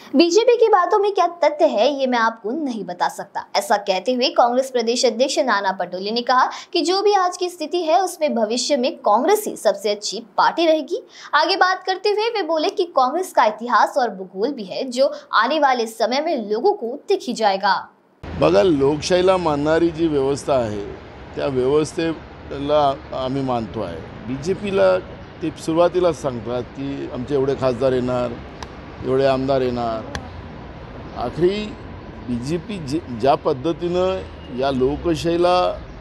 BJP की बातों में क्या तथ्य है ये मैं आपको नहीं बता सकता। ऐसा कहते हुए कांग्रेस प्रदेश अध्यक्ष नाना पटोले ने कहा कि जो भी आज की स्थिति है उसमें भविष्य में कांग्रेस ही सबसे अच्छी पार्टी रहेगी। आगे बात करते हुए वे बोले कि कांग्रेस का इतिहास और भूगोल भी है जो आने वाले समय में लोगों को दिख ही जाएगा। बघा, लोकशाहीला मानणारी जी व्यवस्था आहे त्या व्यवस्थेला आम्ही मानतो आहे। बीजेपीला ते सुरुवातीला सांगतात की आमचे एवढे खासदार येणार, एवढे आमदार येणार। आखरी बीजेपी ज्या पद्धतीनं या लोकशाहीला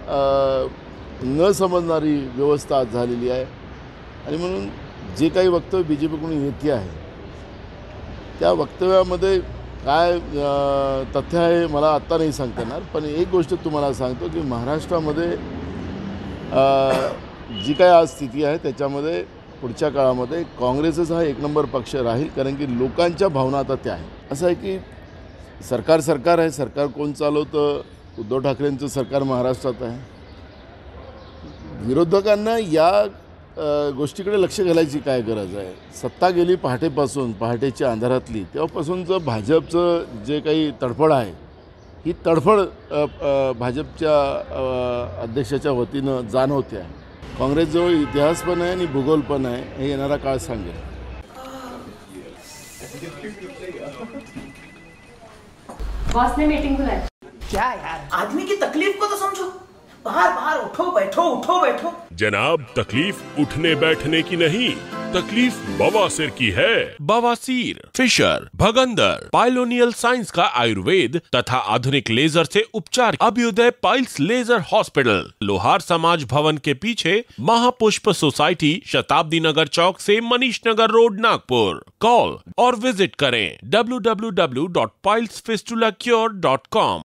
न समजणारी व्यवस्था झालेली आहे आणि म्हणून जे काही वक्तव्य बीजेपीकडून येते आहे त्या वक्तव्यामध्ये काय तथ्य आहे मला आत्ता नाही सांगता येणार, पण एक गोष्ट तुम्हाला सांगतो की महाराष्ट्रामध्ये जी काय आज स्थिती आहे त्याच्यामध्ये पुढच्या काळामध्ये काँग्रेसच हा एक नंबर पक्ष राहील, कारण की लोकांच्या भावना आता त्या आहेत। असं आहे की सरकार आहे, सरकार कोण चालवतं? उद्धव ठाकरेंचं सरकार महाराष्ट्रात आहे। विरोधकांना या गोष्टीकडे लक्ष घालायची काय गरज आहे? सत्ता गेली पहाटेपासून, पहाटेच्या अंधारातली, तेव्हापासूनचं भाजपचं जे काही तडफड आहे ही तडफड भाजपच्या अध्यक्षाच्या वतीनं जाणवते आहे। काँग्रेसजवळ इतिहास पण आहे आणि भूगोल पण आहे, हे येणारा काळ सांगेल। बॉस ने मीटिंग बुलाई। क्या यार, आदमी की तकलीफ को तो समझो। बाहर बाहर उठो बैठो। जनाब, तकलीफ उठने बैठने की नहीं, तकलीफ बवासीर की है। बवासीर, फिशर, भगंदर, पाइलोनियल साइंस का आयुर्वेद तथा आधुनिक लेजर से उपचार। Abhyudaya piles laser hospital, Lohar Samaj Bhavan के पीछे, महापुष्प सोसाइटी, शताब्दी नगर चौक से मनीष नगर रोड, नागपुर। कॉल और विजिट करें www.pilesfistulacure.com।